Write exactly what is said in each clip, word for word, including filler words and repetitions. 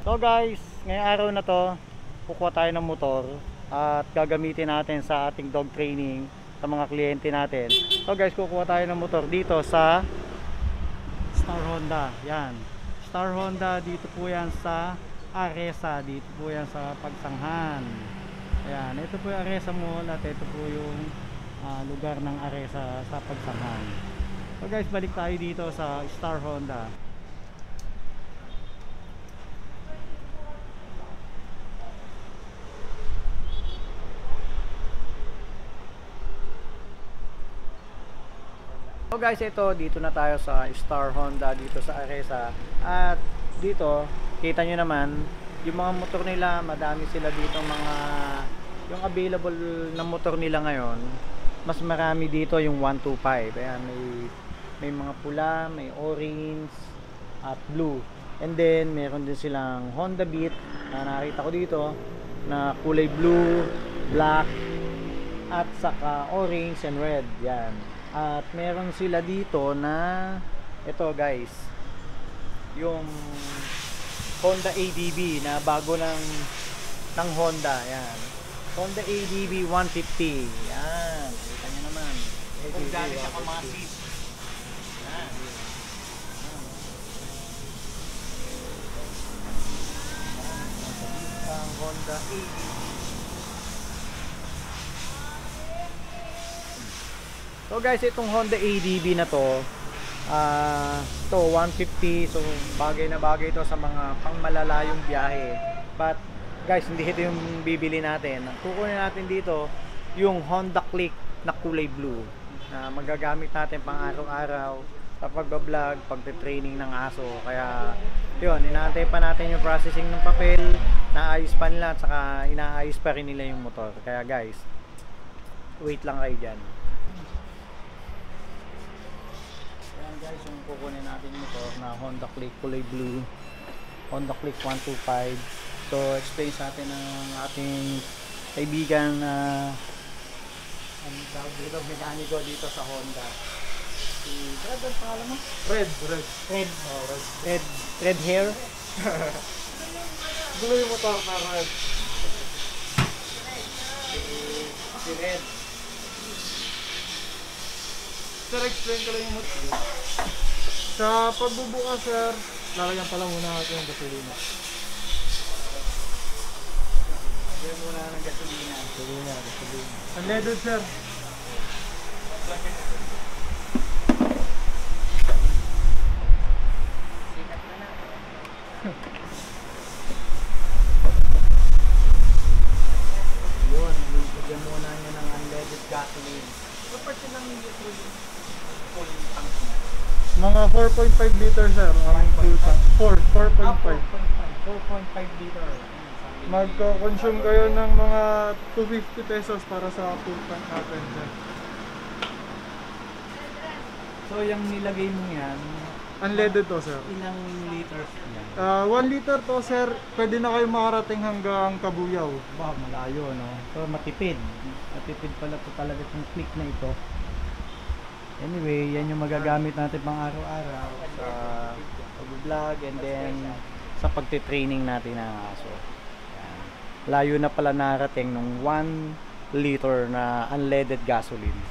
So guys, ngayong araw na to, kukuha tayo ng motor at gagamitin natin sa ating dog training sa mga kliyente natin. So guys, kukuha tayo ng motor dito sa Star Honda. Yan. Star Honda, dito po yan sa Aresa. Dito po yan sa Pagsanghan. Ayan, ito po yung Aresa Mall at ito po yung uh, lugar ng Aresa sa Pagsanghan. So guys, balik tayo dito sa Star Honda. So guys, ito dito na tayo sa Star Honda dito sa Aresa. At dito, kita nyo naman yung mga motor nila, madami sila dito mga yung available na motor nila ngayon. Mas marami dito yung one two five. Ayan, may may mga pula, may orange at blue. And then meron din silang Honda Beat na nakita ko dito na kulay blue, black at saka orange and red. Yan. At meron sila dito na ito guys, yung Honda A D B na bago ng ng Honda. Yan, Honda A D B one fifty. Yan, kita nyo naman kung galing siya pa mga seat. Yan, ang Honda A D B. So guys, itong Honda A D B na to, uh, to one fifty, so bagay na bagay ito sa mga pangmalalayong biyahe. But guys, hindi ito yung bibili natin. Kukunin natin dito yung Honda Click na kulay blue na magagamit natin pang araw-araw sa pagbablog, pagte-training ng aso. Kaya yun, inaantay pa natin yung processing ng papel, naayos pa nila at saka inaayos pa rin nila yung motor. Kaya guys, wait lang kayo dyan. Guys, yung kukunin natin ito na Honda Click kulay blue, Honda Click one two five. So explain sa atin ng ating kaibigan na uh, ang tawag mekaniko dito sa Honda, si Red, ang pangalan mo? Red, red Red, oh, red red, red hair. gulo yung motor na red. si, si Red. Sir, explain ko lang yung motor. Sa pagbubukas, sir, lalagyan pala muna natin yung gasolina. Lagyan muna ng gasolina. Gasolina, gasolina. Unleaded, sir. Sikat na na. Yun, lagyan muna nyo ng unleaded gasoline. Kapag silang litro yung full tank na? Mga four point five liter, sir. Ang full tank. four, four point five. four point five liter. Magko-consume kayo ng mga two hundred fifty pesos para sa full tank natin, sir. So yung nilagay mo yan, Unleaded to, sir. ilang liters yan? Uh, one liter to, sir. Pwede na kayo makarating hanggang Kabuyaw. Bah, malayo, no? So matipid. Matipid pala po talaga itong click na ito. Anyway, yan yung magagamit natin pang araw-araw sa pag-vlog and then sa pagtitraining natin ng aso. Yan. Layo na pala narating ng one liter na unleaded gasoline.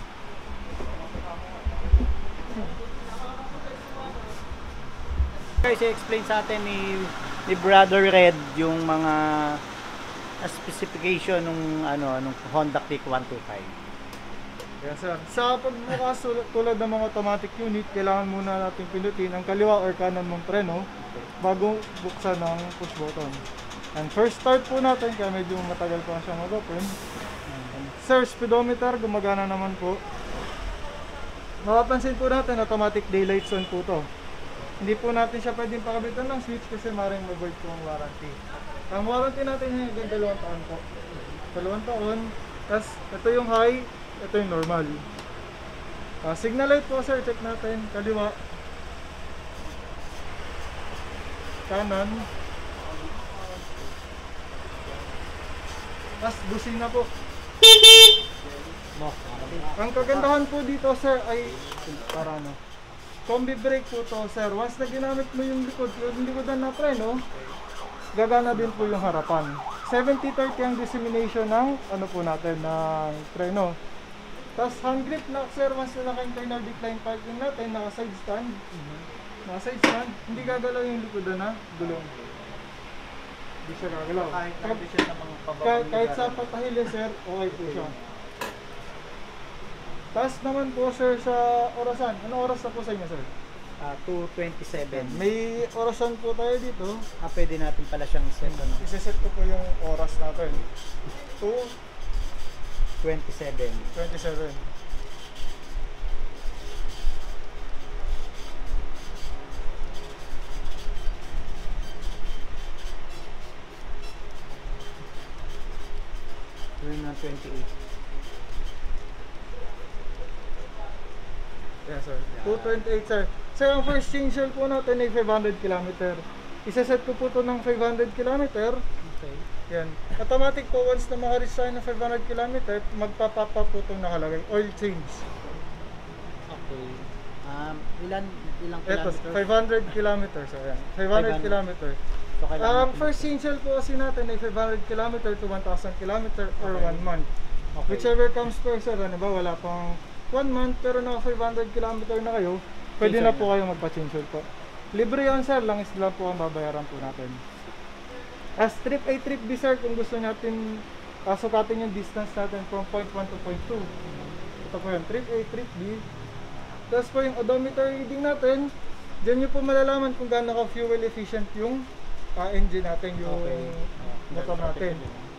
Guys, i-explain sa atin ni, ni Brother Red yung mga specification ng ano nung Honda Click one two five. Yes, sir. Sa pagbukas tulad ng mga automatic unit, kailangan muna natin pindutin ang kaliwa or kanan mong preno bago buksan ng push button. And first start po natin, kaya medyo matagal pa siyang mag-open. Sir, speedometer, gumagana naman po. Mapapansin po natin, automatic daylight zone po to. Hindi po natin siya pwedeng pakabitan ng switch kasi maring mag-void po ang warranty. Ang warranty natin ay hanggang dalawang taon po. Dalawang taon. Tapos ito yung high, ito yung normal. Uh, signal light po, sir, check natin. Kaliwa, kanan, tapos busina po. Ang kagandahan po dito, sir, ay para ano, combi brake po to, sir. Once na ginamit mo yung likod, yung likodan na preno, gagana din po yung harapan. seventy thirty ang dissemination ng ano po natin, ng preno. Tapos hand grip lock sir, once na naka-internal decline parking natin, naka-side stand. Naka-side stand, hindi gagalaw yung likodan na gulong. Hindi siya gagalaw. Kahit Pag- nandun siya sa mga pababa. kahit, kahit sa patahili sir, okay po siya. Tapos naman po sir sa orasan. Ano oras na po sa inyo sir? Ah, two twenty-seven. May orasan po tayo dito. Ah, pwede natin pala siyang set ano. Iseset ko po yung oras natin. two twenty-seven. twenty-seven. Gawin na twenty-eight. Yes sir. two twenty-eight sir. Sir, ang first change oil po natin ay five hundred kilometer. Iseset ko po ito ng five hundred kilometer. Okay. Yan. Automatic po, once na maka-reach tayo ng five hundred kilometer, magpapapa po itong nakalagay. Oil change. Okay. Um, ilan ilang Ito, kilometer? five hundred kilometers. So, yan. five hundred five hundred. kilometers. So, kailangan Um, natin- first change oil po kasi natin ay five hundred kilometer to one thousand kilometer or Okay. one month. Okay. Whichever comes first, sir. Ano ba, wala pang one month pero naka five hundred kilometer na kayo, pwede Okay, na sir. po kayo magpa-change oil po. Libre yan sir, langis lang po ang babayaran po natin. As trip A, trip B sir, kung gusto natin uh, sukatin yung distance natin from point one to point two. Ito po yun, trip A, trip B. Tapos po yung odometer reading natin, dyan nyo po malalaman kung gaano ka fuel efficient yung uh, engine natin, yung Okay. motor natin.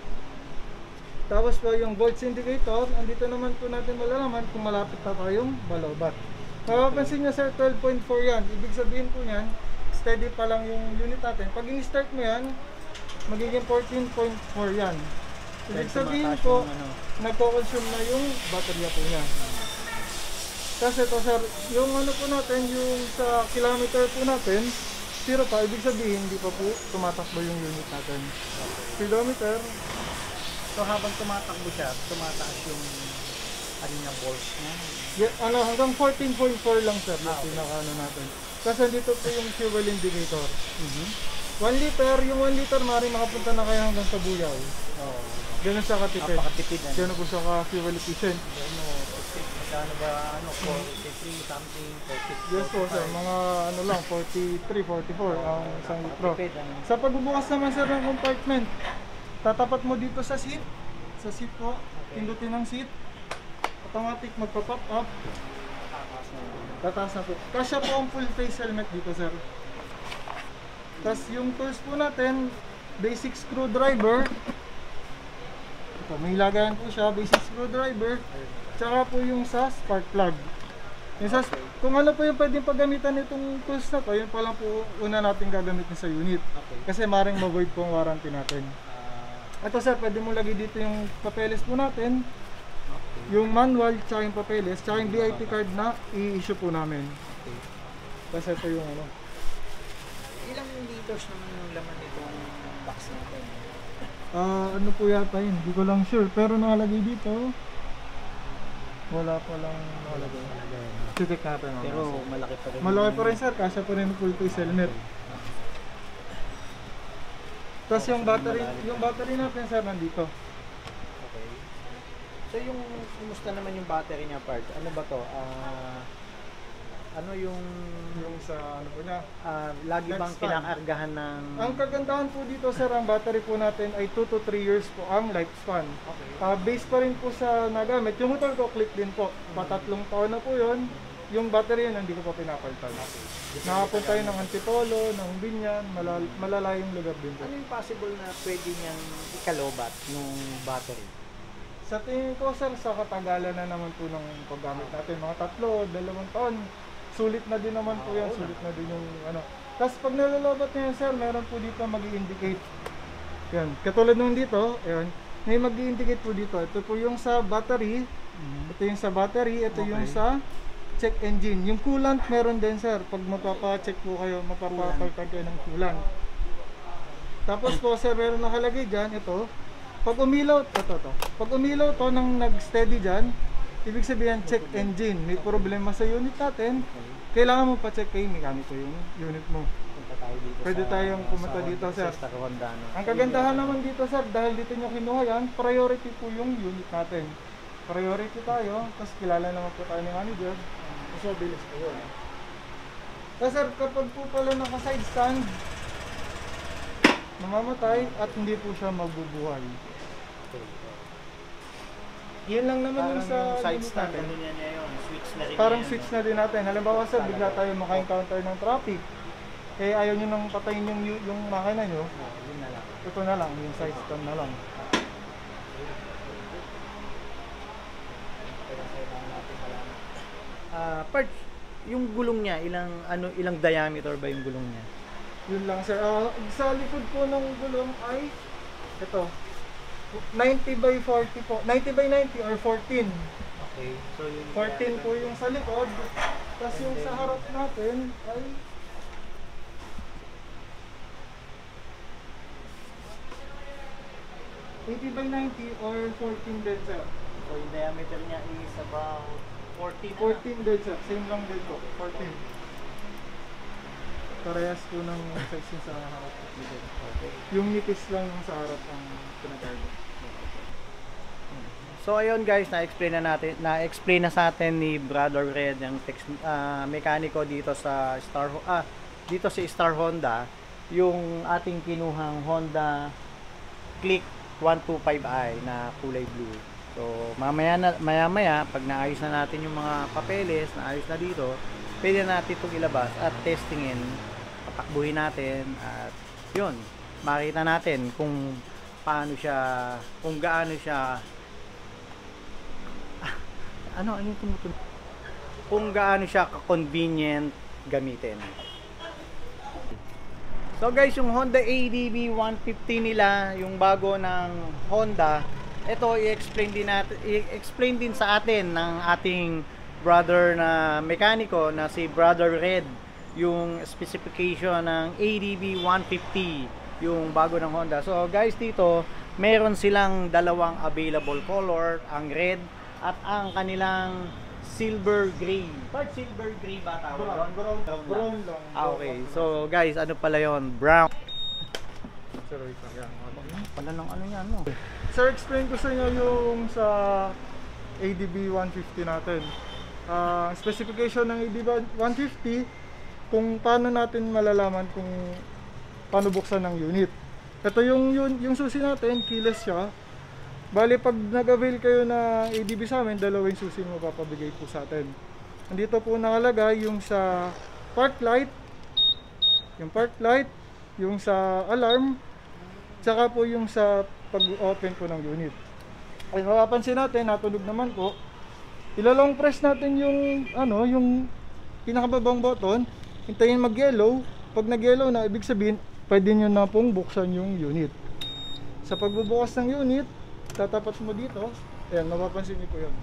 Tapos po yung volts indicator, andito naman po natin malalaman kung malapit na tayong balobat. Mapapansin nyo sir, twelve point four yan. Ibig sabihin po yan, steady pa lang yung unit natin. Pag in-start mo yan, magiging fourteen point four yan. Ibig sabihin tumataas po, yung ano. nagko-consume na yung baterya po niya. Tapos ito sir, yung ano po natin, yung sa kilometer po natin, zero pa, ibig sabihin hindi pa po tumatakbo yung unit natin. Kilometer, So habang tumatakbo siya, tumataas yung ano niya, volts niya. yeah, ano, hanggang fourteen point four lang sir, yung Ah, okay. pinaka ano natin. Kasi dito po yung fuel indicator. Mhm. one liter, yung one liter maaaring makapunta na kayo hanggang sa buyaw. Oo. Ganun siya katipid. Napakatipid ano. Ganun po siya ka-fuel efficient. Ano, magkano ba ano, forty-three something, forty-four. Yes po sir, mga ano lang, forty-three, forty-four ang isang litro. Napakatipid ano. Sa pagbubukas naman sir ng compartment, tatapat mo dito sa seat. Sa seat po, pindutin ng seat. Automatic magpa-pop up. Tataas na po. Kasya po ang full face helmet dito sir. Tapos yung tools po natin, basic screwdriver. Ito, may lagayan po siya, basic screwdriver. Tsaka po yung sa spark plug. Yung sa, kung ano po yung pwedeng paggamitan nitong tools na to, yun pa lang po una natin gagamitin sa unit. Okay. Kasi maring ma-void po ang warranty natin. Ah, Ito sir, pwede mo lagay dito yung papeles po natin, okay. yung manual, tsaka yung papeles, tsaka yung V I P card na i-issue po namin. Okay. Kasi ito yung ano. Ilang liters naman yung laman nitong box natin? Ah, ano po yata yun, hindi ko lang sure. Pero nakalagay dito, wala pa lang nakalagay. Check natin. mamaya, Pero sir. malaki pa rin. Malaki yung- pa rin sir, kasya pa rin yung full face helmet. Tapos yung battery, yung battery natin sir nandito. Okay. So yung kumusta naman yung battery niya part? Ano ba to? Ah ano yung Yung sa ano po niya. ah, lagi bang Lifespan. kinakargahan ng Ang kagandahan po dito sir, ang battery po natin ay two to three years po ang lifespan. Okay. Ah, base pa rin po sa nagamit. Yung motor ko, click din po. Patatlong taon na po yun. Yung battery yun, hindi ko pa pinapalitan. Nakapunta yun ng Antipolo, ng Binyan, malal malalayong lugar din po. Ano yung possible na pwede niyang ikalobat nung battery? Sa tingin ko sir, sa katagalan na naman po ng paggamit natin, mga tatlo, dalawang taon, sulit na din naman po yan, Oo, sulit na din yung ano. Tapos pag nalalabat niya yan sir, meron po dito mag-i-indicate. Yan, katulad nung dito, ayan, may mag-i-indicate po dito. Ito po yung sa battery, ito yung sa battery, ito yung Okay. sa check engine. Yung coolant meron din sir, pag magpapa-check po kayo, magpapapalitan kayo ng coolant. Tapos po sir, meron nakalagay dyan, ito, pag umilaw, ito, ito, pag umilaw to nang nag-steady dyan, ibig sabihin check engine, may problema sa unit natin, kailangan mo pa-check kay mekaniko yung unit mo. Punta tayo tayo dito Pwede sa, tayong pumunta sa dito, Honda, sir. sa Star Honda, no? Ang kagandahan naman dito, sir, dahil dito nyo kinuha yan, priority po yung unit natin. Priority tayo, tapos kilala naman po tayo ni manager. So, bilis po yun. Kasi sir, kapag po pala naka-side stand, mamamatay at hindi po siya magbubuhay. Yan lang naman Parang yung sa yung side unit stand, natin. ano niya niya yun, switch na rin Parang yan, switch no? na din natin. Halimbawa sir, bigla tayo maka-encounter ng traffic. Eh ayaw nyo nang patayin yung, yung makina nyo. Oh, yun na lang. Ito na lang, yung side stand na lang. Ah, part yung gulong niya, ilang ano ilang diameter ba yung gulong niya? Yun lang sir. Ah, sa likod po ng gulong ay ito. ninety by forty po. ninety by ninety or fourteen. Okay. So yung fourteen po yung sa likod. Tapos yung sa harap natin ay eighty by ninety or fourteen din sir. So yung diameter niya is about fourteen. fourteen din sir. Same lang din po. fourteen. Parehas po ng size yung sa harap. Okay. Yung nipis lang yung sa harap ang pinagargo. So ayun guys, na-explain na natin, na-explain na sa atin ni Brother Red yung tex, ah, mekaniko dito sa Star ah dito sa Star Honda yung ating kinuhang Honda Click one twenty-five i na kulay blue. So mamaya na maya maya pag naayos na natin yung mga papeles, naayos na dito, pwede natin itong ilabas at testingin, patakbuhin natin at yun, makita natin kung paano siya, kung gaano siya ano, ano yung tumutunog? Kung gaano siya ka-convenient gamitin. So guys, yung Honda A D B one fifty nila, yung bago ng Honda, ito i-explain din natin, i-explain din sa atin ng ating brother na mekaniko na si Brother Red, yung specification ng A D B one fifty, yung bago ng Honda. So guys, dito meron silang dalawang available color, ang red at ang kanilang silver gray. Part silver gray ba tawag? Brown, brown, Brown brown lang. lang. Ah, okay. So guys, ano pala yon? Brown. Sir, wait lang. Yan. Pala ng ano yan, no? Sir, explain ko sa inyo yung sa A D B one fifty natin. Ah, specification ng A D B one fifty, kung paano natin malalaman kung paano buksan ng unit. Ito yung, yung, yung susi natin, keyless siya. Bali, pag nag-avail kayo na A D B sa amin, dalawang susi mo papabigay po sa atin. Nandito po nakalagay yung sa park light, yung park light, yung sa alarm, tsaka po yung sa pag-open po ng unit. Ay, mapapansin natin, natunog naman po. Ilalong press natin yung, ano, yung pinakababang button, hintayin mag-yellow. Pag nag-yellow na, ibig sabihin, pwede nyo na pong buksan yung unit. Sa pagbubukas ng unit, tatapat mo dito, ayan, mapapansin niyo po yun.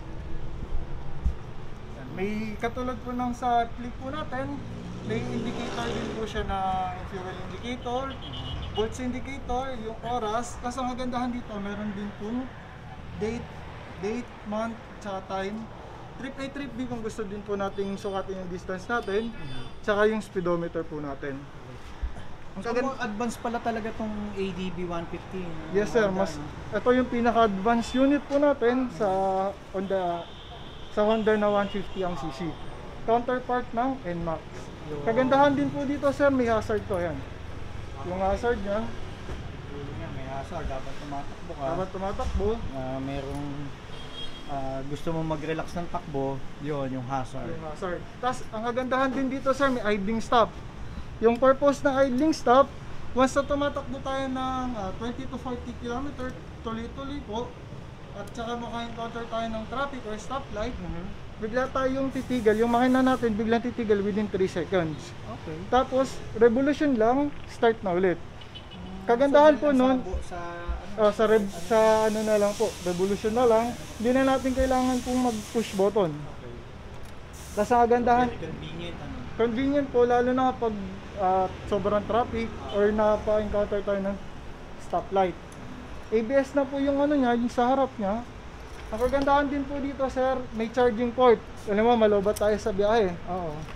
Ayan, may katulad po ng sa clip po natin, may indicator din po siya na fuel indicator, volts indicator, yung oras. Kasi ang kagandahan dito, meron din pong date, date, month, tsaka time. Trip A, trip B kung gusto din po nating sukatin yung distance natin, tsaka yung speedometer po natin. So, more advanced pala talaga tong A D B one fifty. Yes sir, mas ito yung pinaka-advanced unit po natin sa Honda sa Honda na one fifty ang C C. Counterpart ng N MAX. Kagandahan din po dito sir, may hazard to yan. Yung hazard niya, May hazard, dapat tumatakbo ka. dapat tumatakbo. Uh, merong ah, gusto mo mag-relax ng takbo, yun yung hazard. Yung hazard. Tapos ang kagandahan din dito sir, may idling stop. Yung purpose ng idling stop, once na tumatakbo tayo ng uh, twenty to forty kilometer, tuloy-tuloy po, at saka maka-encounter tayo ng traffic or stoplight, Mhm. bigla tayong titigal, yung makina natin biglang titigal within three seconds. Okay. Tapos, revolution lang, start na ulit. Kagandahan po nun, Sa, ano, uh, sa, rev- sa ano na lang po, revolution na lang, hindi na natin kailangan pong mag-push button. okay. Tapos ang kagandahan, Very convenient, ano. convenient po, lalo na kapag uh, sobrang traffic or napa-encounter tayo ng stoplight. A B S na po yung ano niya, yung sa harap niya. Ang kagandahan din po dito sir, may charging port. Alam mo, malobat tayo sa biyahe. Oo.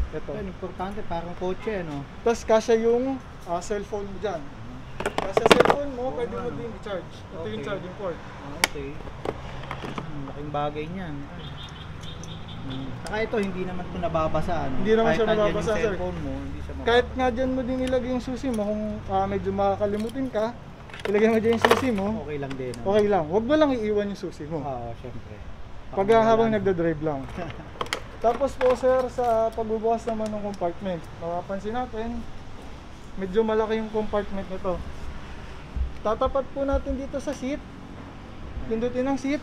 Ito. Yan, importante, parang kotse, ano? Tapos kasya yung ah, cellphone mo dyan. Kasya cellphone mo, Oo pwede nga, mo no? din i-charge. Ito yung Okay. charging port. Ah, okay. Hmm, laking bagay niyan. Hmm. Saka ito, hindi naman ito nababasa, ano? Hindi naman Kahit siya nandyan nababasa, yung sir. cellphone mo, hindi siya mababasa. Kahit nga dyan mo din ilagay yung susi mo, kung ah, medyo makakalimutin ka, ilagay mo dyan yung susi mo, Okay lang din. ano? okay lang. Huwag mo lang iiwan yung susi mo. Oo, syempre. Pag Baka habang wala na. nagda-drive lang. Tapos po sir, sa pagbubukas naman ng compartment, mapapansin natin, medyo malaki yung compartment nito. Tatapat po natin dito sa seat. Pindutin ang seat.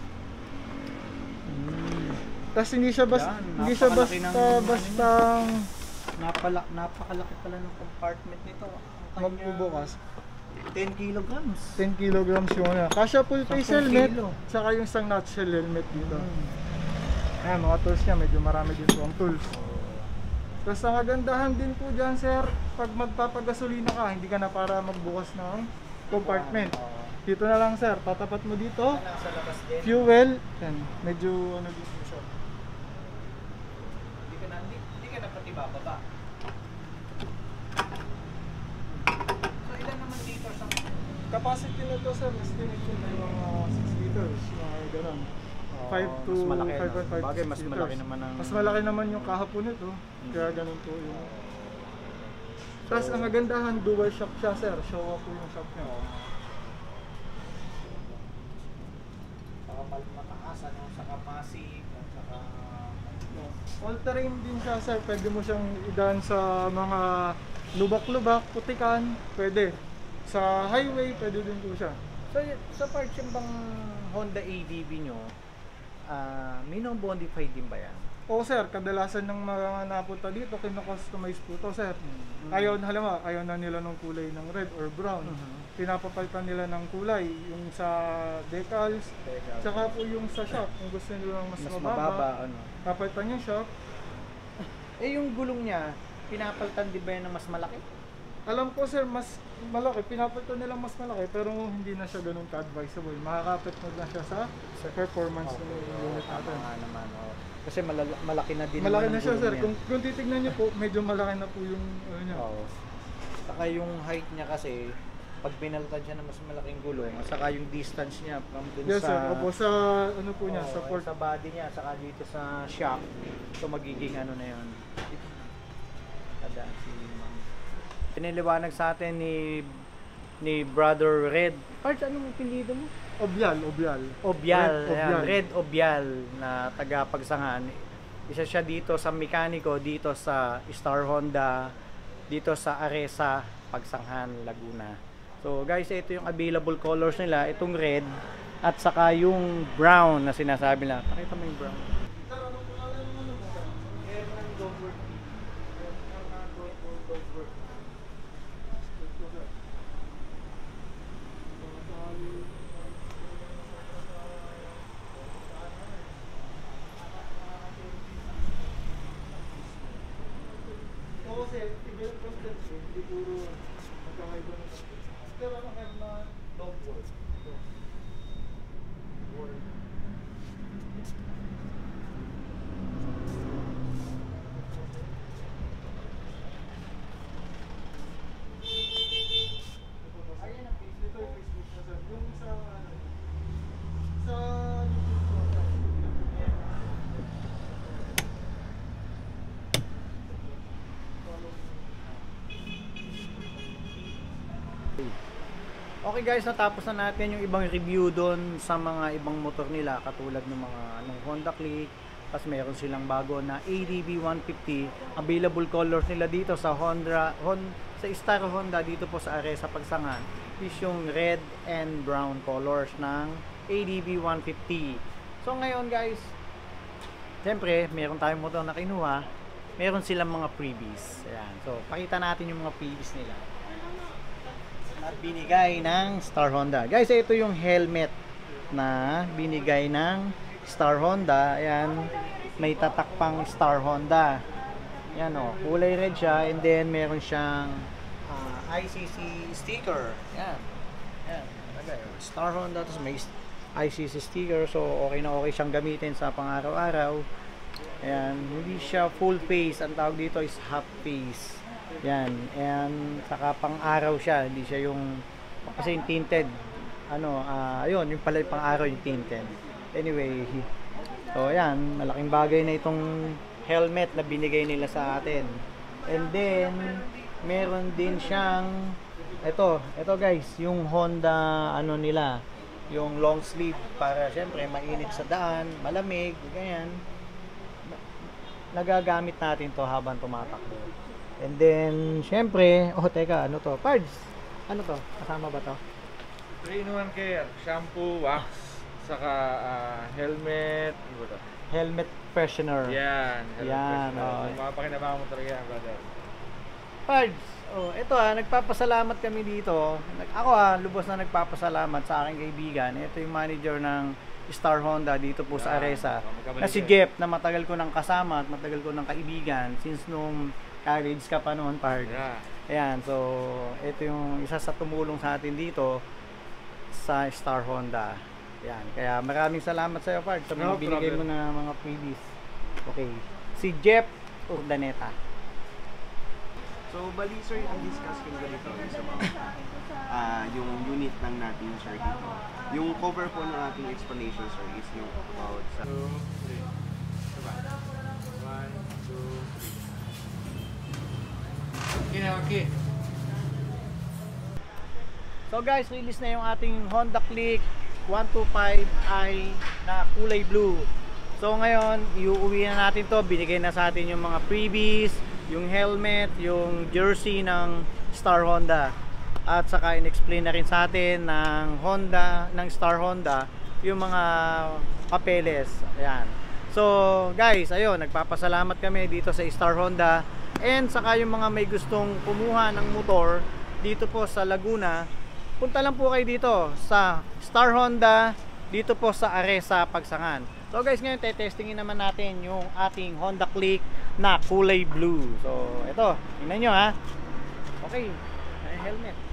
Hmm. Tapos hindi siya bas Yan, hindi siya napakalaki basta ng ano bastang Napala, napakalaki pala ng compartment nito. Ang kanya, magbubukas. ten kilograms. ten kilograms yung ano. Kasya full face Sampung helmet, kilo. saka yung isang nutshell helmet dito. Hmm. Ayan, mga tools niya, medyo marami din po ang tools. Tapos ang kagandahan din po dyan sir, pag magpapagasolina ka, hindi ka na para magbukas ng compartment. Oo. Dito na lang sir, tatapat mo dito, Nasa labas din. fuel, yan, medyo ano dito siya. Hindi ka na, hindi, hindi ka na pati bababa. So ilan naman dito sa Capacity na to sir, estimation na yung mga six liters, mga ganun. five to mas malaki, five no? point five Bagay, mas liters. malaki naman ang... Mas malaki naman yung kahapon nito, kaya ganun po yung... Tapos ang kagandahan, dual shock siya sir, show up po yung shock niya. Saka mal- mataas, ano, saka massive, at saka... All terrain din siya sir, pwede mo siyang idaan sa mga lubak-lubak, putikan, pwede. Sa highway, pwede din po siya. So, y- sa parts yung bang Honda A D V nyo, ah minimum modified din ba yan? Oo sir, kadalasan ng mga napunta dito, kino-customize po to sir. Mm. Ayaw, halimbawa, ayaw na nila ng kulay ng red or brown. Mhm. Pinapapalitan nila ng kulay, yung sa decals, tsaka po yung sa shock, kung gusto nila ng mas, mas mababa, mababa, ano? papalitan yung shock. Eh, yung gulong niya, pinapalitan din ba yan ng mas malaki? Alam ko sir, mas malaki, pinapalitan nilang mas malaki, pero hindi na siya ganun ka-advisable. Makakapit mo na siya sa, sa performance ng unit Tama natin. nga naman, oh. Kasi malala- malaki na din Malaki naman na ang siya gulong sir, niya. kung, kung titignan niyo po, medyo malaki na po yung ano niya. Oo. Saka yung height niya kasi, pag pinalitan siya ng mas malaking gulong, saka yung distance niya from dun Yes sa... sir, opo, sa ano po niya, Oo, sa port. sa body niya, saka dito sa shock. So magiging ano na yun. Kada si Ma'am. Piniliwanag sa atin ni ni Brother Red. Parts, anong pinilido mo? Obyal, obyal. Obyal. Red Ayan, Obyal. Red Obyal na taga Pagsangan. Isa siya dito sa mekaniko, dito sa Star Honda, dito sa Aresa, Pagsangan, Laguna. So guys, ito yung available colors nila. Itong red at saka yung brown na sinasabi nila. Pakita mo yung brown. Oo kasi, ibig content ko, hindi puro magkakaiba ng content. Pero ano kahit na dog work. Work. Ayan ang Facebook. Ito yung Facebook na sir. Yung sa ano, sa YouTube ko. Ayan. Okay guys, natapos na natin yung ibang review doon sa mga ibang motor nila katulad ng mga anong Honda Click. Tapos meron silang bago na A D V one fifty. Available colors nila dito sa Honda, Hon, sa Star Honda dito po sa Aresa Pagsangan is yung red and brown colors ng A D V one fifty. So ngayon guys, siyempre meron tayong motor na kinuha. Meron silang mga freebies. Ayan. So pakita natin yung mga freebies nila at binigay ng Star Honda. Guys, ito yung helmet na binigay ng Star Honda. Ayan, may tatak pang Star Honda. Ayan o, kulay red siya and then meron siyang uh, I C C sticker. Ayan. Ayan, talaga yun. Star Honda, tapos may I C C sticker. So, okay na okay siyang gamitin sa pang-araw-araw. Ayan, hindi siya full face, ang tawag dito is half face. Yan, and saka pang araw siya, hindi siya yung kasi yung tinted. Ano, ah, ayun, yung pala yung pang araw yung tinted. Anyway, so ayan, malaking bagay na itong helmet na binigay nila sa atin. And then meron din siyang ito, ito guys, yung Honda ano nila, yung long sleeve para syempre mainit sa daan, malamig, ganyan. Nagagamit natin to habang tumatakbo. And then, syempre, oh teka, ano to? Pards, ano to? Kasama ba to? three in one care, shampoo, wax, saka ah, helmet, ano ba to? Helmet freshener. Yan, helmet Yan, freshener. oh. So, mapakinabangan mo talaga yan, brother. Pards, oh, ito ah, nagpapasalamat kami dito. Nag ako ah, lubos na nagpapasalamat sa aking kaibigan. Ito yung manager ng Star Honda dito po sa Yan. Aresa. Oh, magkabalik Na si yan. Jeff na matagal ko nang kasama at matagal ko nang kaibigan since nung college ka pa noon, Pards. Yeah. Ayan, so ito yung isa sa tumulong sa atin dito sa Star Honda. Ayan, kaya maraming salamat sa iyo, Pards, sa mga No binigay mo problem. na mga freebies. Okay. Si Jeff Urdaneta. So, bali sir, ang discuss ko ganito is about ah yung unit lang natin sir dito. Yung cover po ng ating explanation sir is yung about sa Two, three. Diba? One, two, three. Okay na, okay. So guys, release na yung ating Honda Click one twenty-five i na kulay blue. So ngayon, iuuwi na natin to. Binigay na sa atin yung mga freebies, yung helmet, yung jersey ng Star Honda. At saka in-explain na rin sa atin ng Honda, ng Star Honda, yung mga papeles. Ayan. So guys, ayun, nagpapasalamat kami dito sa Star Honda. And saka yung mga may gustong kumuha ng motor dito po sa Laguna, punta lang po kayo dito sa Star Honda, dito po sa Aresa, Pagsangan. So guys, ngayon te-testingin naman natin yung ating Honda Click na kulay blue. So ito, tingnan nyo ha. Okay, may helmet.